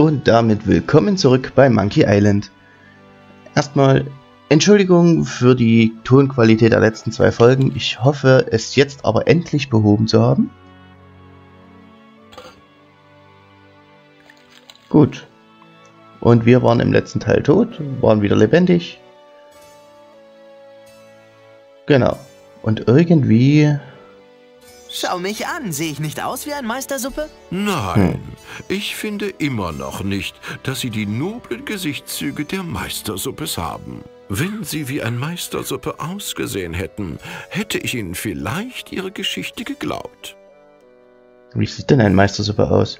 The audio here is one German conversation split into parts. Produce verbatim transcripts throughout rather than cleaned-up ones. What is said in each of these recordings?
und damit willkommen zurück bei Monkey Island. Erstmal Entschuldigung für die Tonqualität der letzten zwei Folgen. Ich hoffe, es jetzt aber endlich behoben zu haben. Gut. Und wir waren im letzten Teil tot, waren wieder lebendig. Genau. Und irgendwie... Schau mich an, sehe ich nicht aus wie ein Meistersuppe? Nein, Hm. ich finde immer noch nicht, dass Sie die noblen Gesichtszüge der Meistersuppe haben. Wenn Sie wie ein Meistersuppe ausgesehen hätten, hätte ich Ihnen vielleicht Ihre Geschichte geglaubt. Wie sieht denn ein Meistersuppe aus?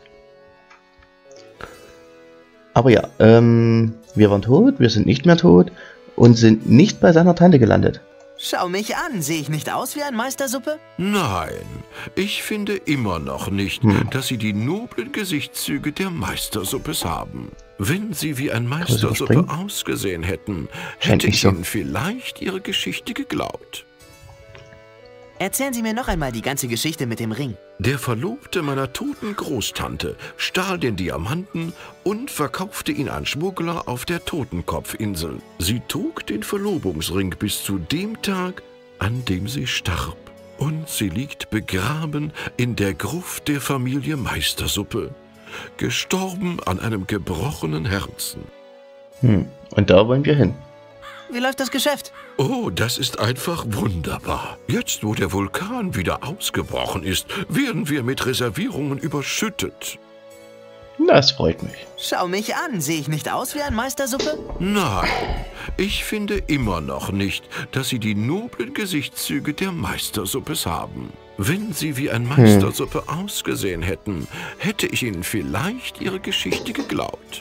Aber ja, ähm, wir waren tot, wir sind nicht mehr tot und sind nicht bei seiner Tante gelandet. Schau mich an, sehe ich nicht aus wie ein Meistersuppe? Nein, ich finde immer noch nicht, Hm. dass Sie die noblen Gesichtszüge der Meistersuppe haben. Wenn Sie wie ein ich Meistersuppe überspringen? ausgesehen hätten, Scheint hätte nicht ich so. Ihnen vielleicht Ihre Geschichte geglaubt. Erzählen Sie mir noch einmal die ganze Geschichte mit dem Ring. Der Verlobte meiner toten Großtante stahl den Diamanten und verkaufte ihn an Schmuggler auf der Totenkopfinsel. Sie trug den Verlobungsring bis zu dem Tag, an dem sie starb. Und sie liegt begraben in der Gruft der Familie Meistersuppe, gestorben an einem gebrochenen Herzen. Hm. Und da wollen wir hin. Wie läuft das Geschäft? Oh, das ist einfach wunderbar. Jetzt, wo der Vulkan wieder ausgebrochen ist, werden wir mit Reservierungen überschüttet. Das freut mich. Schau mich an, sehe ich nicht aus wie ein Meistersuppe? Nein, ich finde immer noch nicht, dass Sie die noblen Gesichtszüge der Meistersuppe haben. Wenn Sie wie ein Meistersuppe ausgesehen hätten, hätte ich Ihnen vielleicht Ihre Geschichte geglaubt.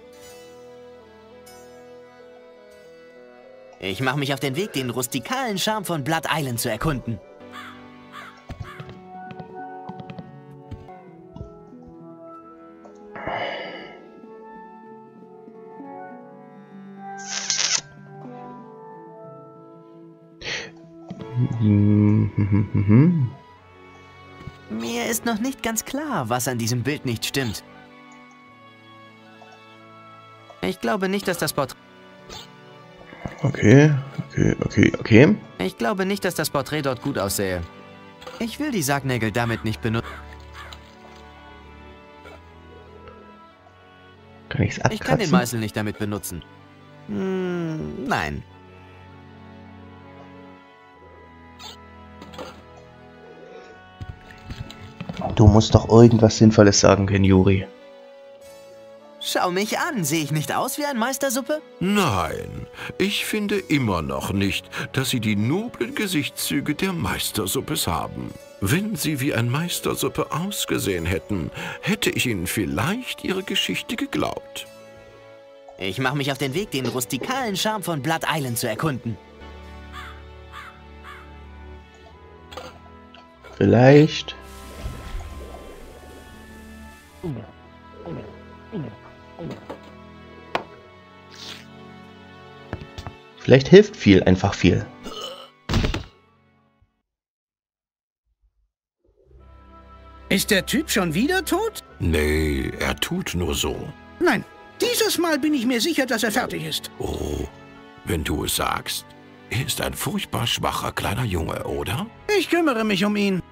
Ich mache mich auf den Weg, den rustikalen Charme von Blood Island zu erkunden. Hm, hm, hm, hm, hm. Mir ist noch nicht ganz klar, was an diesem Bild nicht stimmt. Ich glaube nicht, dass das Porträt... Okay, okay, okay, okay. Ich glaube nicht, dass das Porträt dort gut aussähe. Ich will die Sargnägel damit nicht benutzen. Kann ich es abkratzen? Ich kann den Meißel nicht damit benutzen. Hm, nein. Du musst doch irgendwas Sinnvolles sagen können, Juri. Schau mich an, sehe ich nicht aus wie ein Meistersuppe? Nein, ich finde immer noch nicht, dass Sie die noblen Gesichtszüge der Meistersuppe haben. Wenn Sie wie ein Meistersuppe ausgesehen hätten, hätte ich Ihnen vielleicht Ihre Geschichte geglaubt. Ich mache mich auf den Weg, den rustikalen Charme von Blood Island zu erkunden. Vielleicht. Vielleicht hilft viel, einfach viel. Ist der Typ schon wieder tot? Nee, er tut nur so. Nein, dieses Mal bin ich mir sicher, dass er fertig ist. Oh, wenn du es sagst. Er ist ein furchtbar schwacher kleiner Junge, oder? Ich kümmere mich um ihn.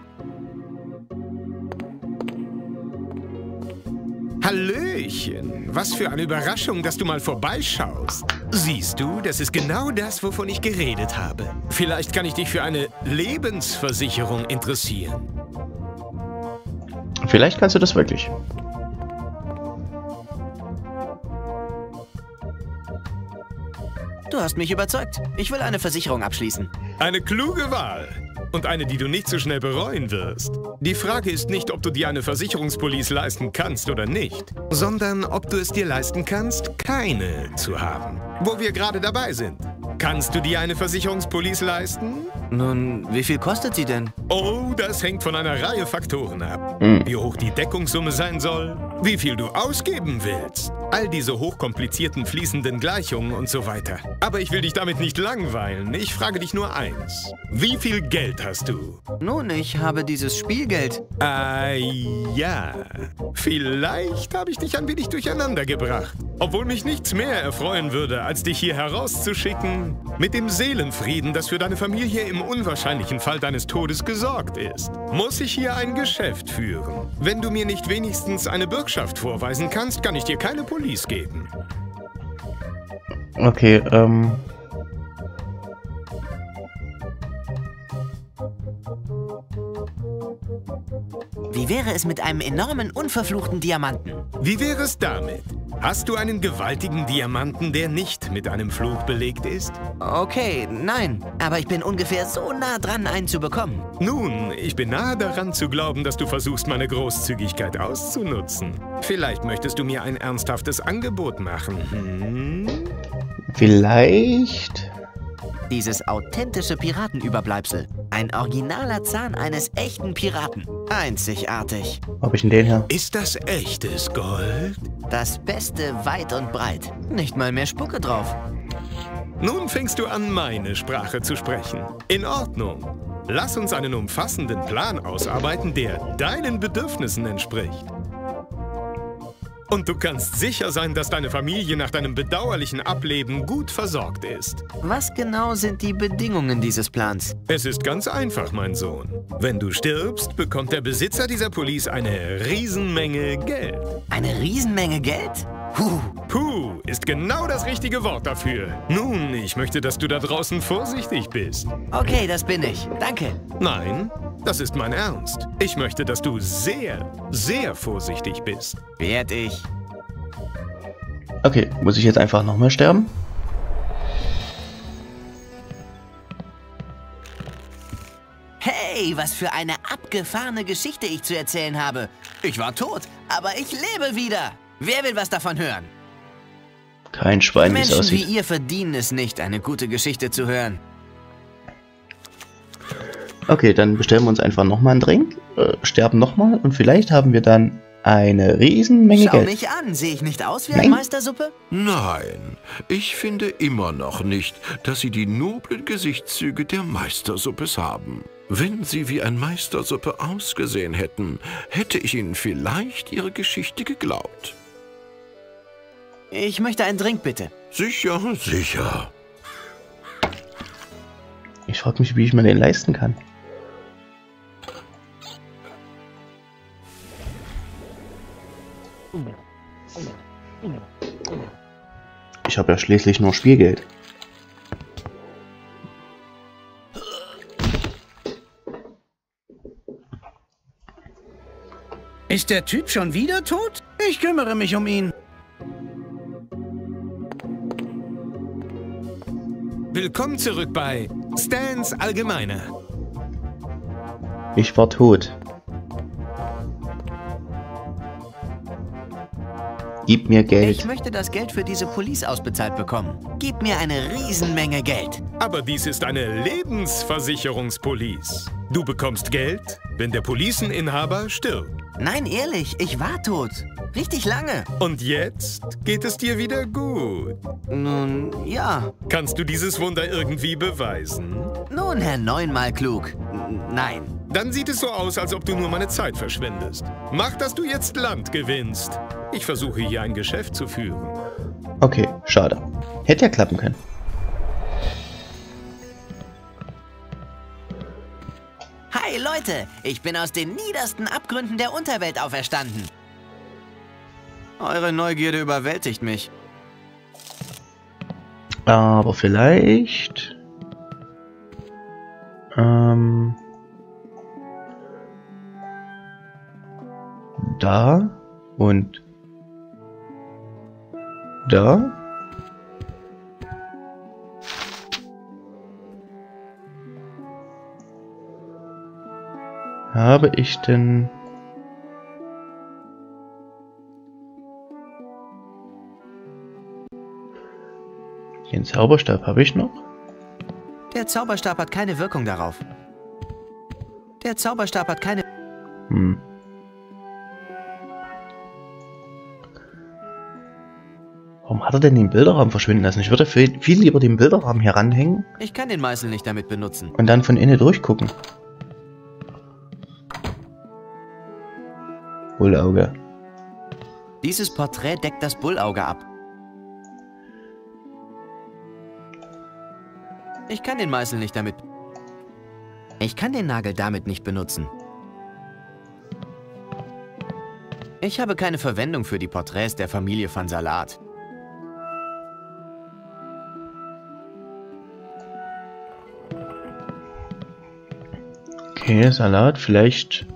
Hallöchen, was für eine Überraschung, dass du mal vorbeischaust. Siehst du, das ist genau das, wovon ich geredet habe. Vielleicht kann ich dich für eine Lebensversicherung interessieren. Vielleicht kannst du das wirklich. Du hast mich überzeugt. Ich will eine Versicherung abschließen. Eine kluge Wahl. Und eine, die du nicht so schnell bereuen wirst. Die Frage ist nicht, ob du dir eine Versicherungspolice leisten kannst oder nicht, sondern ob du es dir leisten kannst, keine zu haben. Wo wir gerade dabei sind. Kannst du dir eine Versicherungspolice leisten? Nun, wie viel kostet sie denn? Oh, das hängt von einer Reihe Faktoren ab. Hm. Wie hoch die Deckungssumme sein soll, wie viel du ausgeben willst. All diese hochkomplizierten fließenden Gleichungen und so weiter. Aber ich will dich damit nicht langweilen. Ich frage dich nur eins. Wie viel Geld hast du? Nun, ich habe dieses Spielgeld. Ah, ja. Vielleicht habe ich dich ein wenig durcheinander gebracht. Obwohl mich nichts mehr erfreuen würde, als dich hier herauszuschicken, mit dem Seelenfrieden, das für deine Familie im unwahrscheinlichen Fall deines Todes gesorgt ist, muss ich hier ein Geschäft führen. Wenn du mir nicht wenigstens eine Bürgschaft vorweisen kannst, kann ich dir keine Police geben. Okay, ähm... Wie wäre es mit einem enormen, unverfluchten Diamanten? Wie wäre es damit? Hast du einen gewaltigen Diamanten, der nicht mit einem Fluch belegt ist? Okay, nein. Aber ich bin ungefähr so nah dran, einen zu bekommen. Nun, ich bin nahe daran zu glauben, dass du versuchst, meine Großzügigkeit auszunutzen. Vielleicht möchtest du mir ein ernsthaftes Angebot machen. Hm? Vielleicht... Dieses authentische Piratenüberbleibsel. Ein originaler Zahn eines echten Piraten. Einzigartig. Ob ich denn den her? Ist das echtes Gold? Das Beste weit und breit. Nicht mal mehr Spucke drauf. Nun fängst du an, meine Sprache zu sprechen. In Ordnung. Lass uns einen umfassenden Plan ausarbeiten, der deinen Bedürfnissen entspricht. Und du kannst sicher sein, dass deine Familie nach deinem bedauerlichen Ableben gut versorgt ist. Was genau sind die Bedingungen dieses Plans? Es ist ganz einfach, mein Sohn. Wenn du stirbst, bekommt der Besitzer dieser Police eine Riesenmenge Geld. Eine Riesenmenge Geld? Puh. Puh ist genau das richtige Wort dafür. Nun, ich möchte, dass du da draußen vorsichtig bist. Okay, das bin ich. Danke. Nein, das ist mein Ernst. Ich möchte, dass du sehr, sehr vorsichtig bist. Werd ich. Okay, muss ich jetzt einfach nochmal sterben? Hey, was für eine abgefahrene Geschichte ich zu erzählen habe. Ich war tot, aber ich lebe wieder. Wer will was davon hören? Kein Schwein, wie es Menschen wie aussieht. ihr verdienen es nicht, eine gute Geschichte zu hören. Okay, dann bestellen wir uns einfach nochmal einen Drink, äh, sterben nochmal und vielleicht haben wir dann eine Riesenmenge Schau Geld. mich an, sehe ich nicht aus wie Nein. eine Meistersuppe? Nein, ich finde immer noch nicht, dass Sie die noblen Gesichtszüge der Meistersuppes haben. Wenn Sie wie ein Meistersuppe ausgesehen hätten, hätte ich Ihnen vielleicht Ihre Geschichte geglaubt. Ich möchte einen Drink, bitte. Sicher, sicher. Ich frage mich, wie ich mir den leisten kann. Ich habe ja schließlich nur Spielgeld. Ist der Typ schon wieder tot? Ich kümmere mich um ihn. Willkommen zurück bei Stans Allgemeiner. Ich war tot. Gib mir Ich Geld. möchte das Geld für diese Police ausbezahlt bekommen. Gib mir eine Riesenmenge Geld. Aber dies ist eine Lebensversicherungspolice. Du bekommst Geld, wenn der Policeninhaber stirbt. Nein, ehrlich, ich war tot. Richtig lange. Und jetzt geht es dir wieder gut. Nun, ja. Kannst du dieses Wunder irgendwie beweisen? Nun, Herr Neunmal klug. N- Nein. Dann sieht es so aus, als ob du nur meine Zeit verschwendest. Mach, dass du jetzt Land gewinnst. Ich versuche hier ein Geschäft zu führen. Okay, schade. Hätte ja klappen können. Hi, Leute. Ich bin aus den niedersten Abgründen der Unterwelt auferstanden. Eure Neugierde überwältigt mich. Aber vielleicht... Ähm... Da und da. Habe ich denn... Den Zauberstab habe ich noch? Der Zauberstab hat keine Wirkung darauf. Der Zauberstab hat keine... Hm. hat er denn den Bilderrahmen verschwinden lassen? Ich würde viel, viel lieber den Bilderrahmen hier ranhängen. Ich kann den Meißel nicht damit benutzen. Und dann von innen durchgucken. Bullauge. Dieses Porträt deckt das Bullauge ab. Ich kann den Meißel nicht damit... Ich kann den Nagel damit nicht benutzen. Ich habe keine Verwendung für die Porträts der Familie van Salat. Okay, Salat, vielleicht...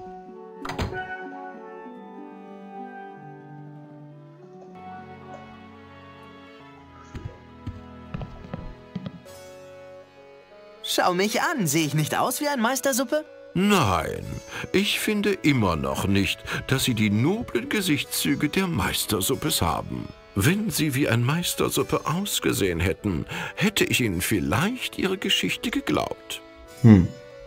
Schau mich an, sehe ich nicht aus wie ein Meistersuppe? Nein, ich finde immer noch nicht, dass Sie die noblen Gesichtszüge der Meistersuppes haben. Wenn Sie wie ein Meistersuppe ausgesehen hätten, hätte ich Ihnen vielleicht Ihre Geschichte geglaubt. Hm.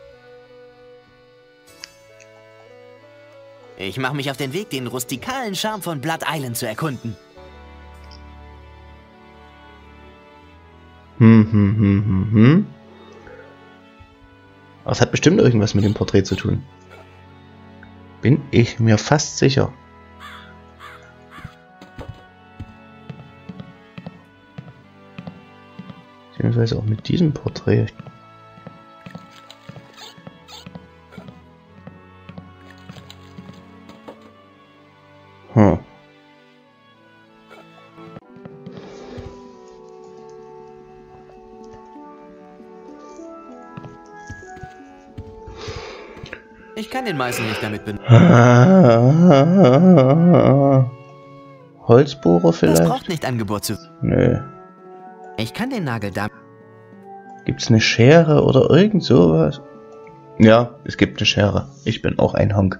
Ich mache mich auf den Weg, den rustikalen Charme von Blood Island zu erkunden. Hm, hm, hm, hm, hm. Aber es hat bestimmt irgendwas mit dem Porträt zu tun. Bin ich mir fast sicher. Beziehungsweise auch mit diesem Porträt. Hm. Ich kann den Meißel nicht damit benutzen. Holzbohrer vielleicht? Das braucht nicht Angebot zu... Nö. Ich kann den Nagel da... Gibt's eine Schere oder irgend sowas? Ja, es gibt eine Schere. Ich bin auch ein Honk.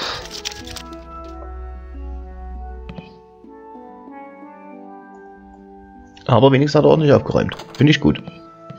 Aber wenigstens hat er ordentlich aufgeräumt. Finde ich gut.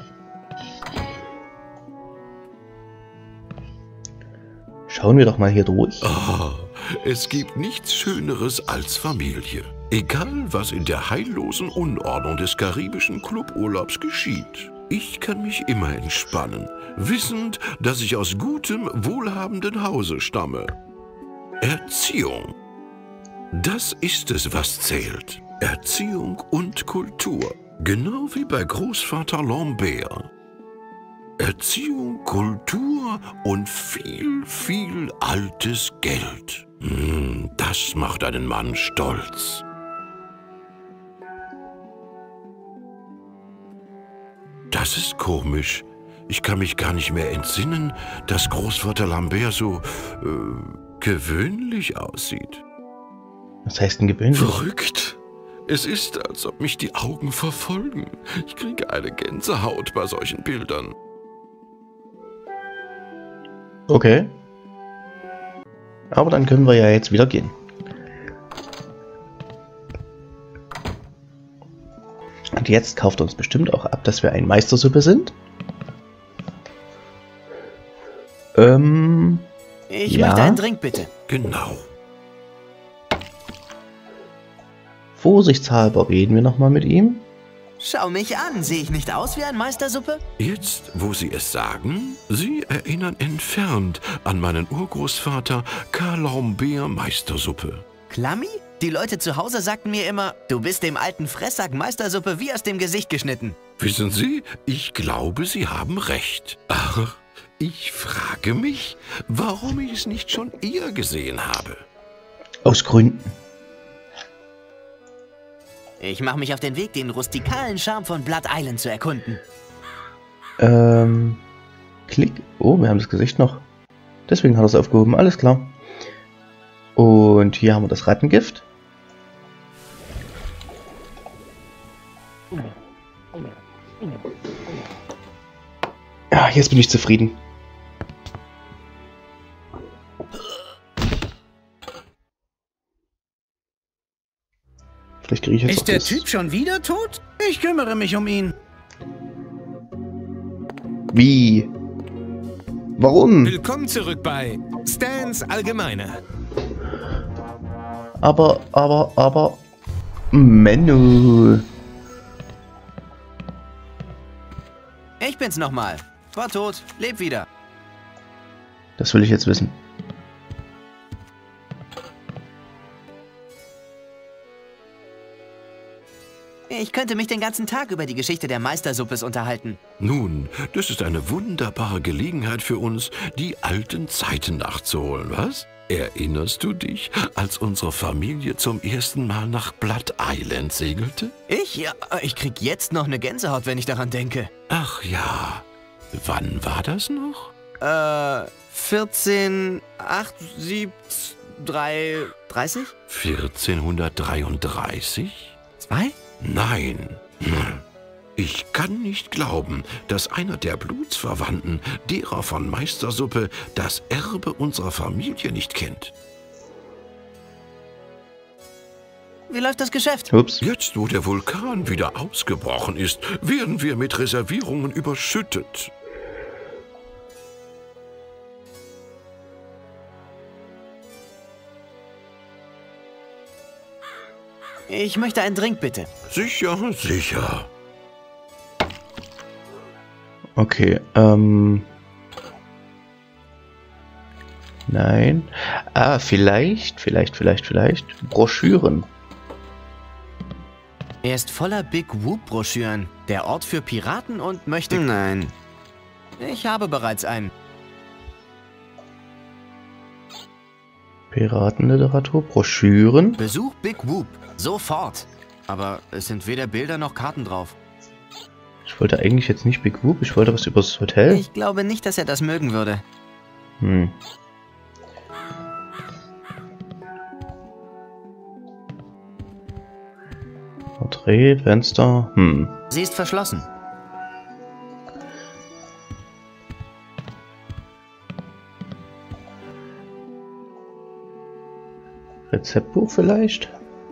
Schauen wir doch mal hier durch. Ah, es gibt nichts Schöneres als Familie. Egal, was in der heillosen Unordnung des karibischen Cluburlaubs geschieht. Ich kann mich immer entspannen, wissend, dass ich aus gutem, wohlhabenden Hause stamme. Erziehung. Das ist es, was zählt. Erziehung und Kultur. Genau wie bei Großvater Lambert. Erziehung, Kultur und viel, viel altes Geld. Hm, das macht einen Mann stolz. Das ist komisch. Ich kann mich gar nicht mehr entsinnen, dass Großvater Lambert so äh, gewöhnlich aussieht. Was heißt denn gewöhnlich? Verrückt. Es ist, als ob mich die Augen verfolgen. Ich kriege eine Gänsehaut bei solchen Bildern. Okay. Aber dann können wir ja jetzt wieder gehen. Und jetzt kauft uns bestimmt auch ab, dass wir ein Meistersuppe sind. Ähm... Ich ja. möchte einen Drink, bitte. Genau. Vorsichtshalber reden wir nochmal mit ihm. Schau mich an, sehe ich nicht aus wie ein Meistersuppe? Jetzt, wo Sie es sagen, Sie erinnern entfernt an meinen Urgroßvater Karl Lambert Meistersuppe. Klammi? Die Leute zu Hause sagten mir immer, du bist dem alten Fresssack Meistersuppe wie aus dem Gesicht geschnitten. Wissen Sie, ich glaube, Sie haben recht. Ach, ich frage mich, warum ich es nicht schon eher gesehen habe. Aus Gründen. Ich mache mich auf den Weg, den rustikalen Charme von Blood Island zu erkunden. Ähm... Klick. Oh, wir haben das Gesicht noch. Deswegen hat er es aufgehoben. Alles klar. Und hier haben wir das Rattengift. Ja, jetzt bin ich zufrieden. Vielleicht kriege ich jetzt Ist auch der das. Typ schon wieder tot? Ich kümmere mich um ihn. Wie? Warum? Willkommen zurück bei Stans Allgemeine. Aber, aber, aber... Menno. Ich bin's nochmal. War tot, leb wieder. Das will ich jetzt wissen. Ich könnte mich den ganzen Tag über die Geschichte der Meistersuppes unterhalten. Nun, das ist eine wunderbare Gelegenheit für uns, die alten Zeiten nachzuholen, was? Erinnerst du dich, als unsere Familie zum ersten Mal nach Blood Island segelte? Ich? Ja, ich krieg jetzt noch eine Gänsehaut, wenn ich daran denke. Ach ja. Wann war das noch? Äh, vierzehn, acht, sieben, drei, dreißig? vierzehnhundertdreiunddreißig? Zwei? Nein. Hm. Ich kann nicht glauben, dass einer der Blutsverwandten, derer von Meistersuppe, das Erbe unserer Familie nicht kennt. Wie läuft das Geschäft? Ups. Jetzt, wo der Vulkan wieder ausgebrochen ist, werden wir mit Reservierungen überschüttet. Ich möchte einen Drink, bitte. Sicher, sicher. Okay, ähm... Nein. Ah, vielleicht, vielleicht, vielleicht, vielleicht. Broschüren. Er ist voller Big Whoop-Broschüren. Der Ort für Piraten und möchte... Nein. Ich habe bereits einen. Piratenliteratur, Broschüren. Besuch Big Whoop. Sofort. Aber es sind weder Bilder noch Karten drauf. Ich wollte eigentlich jetzt nicht Big Whoop, ich wollte was übers Hotel. Ich glaube nicht, dass er das mögen würde. Hm. Porträt, Fenster, hm. Sie ist verschlossen. Rezeptbuch vielleicht?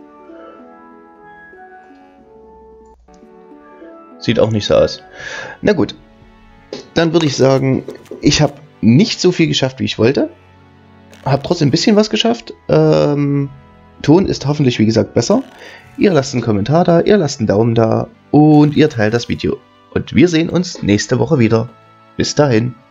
Sieht auch nicht so aus. Na gut, dann würde ich sagen, ich habe nicht so viel geschafft, wie ich wollte. Habe trotzdem ein bisschen was geschafft. Ähm, Ton ist hoffentlich, wie gesagt, besser. Ihr lasst einen Kommentar da, ihr lasst einen Daumen da und ihr teilt das Video. Und wir sehen uns nächste Woche wieder. Bis dahin.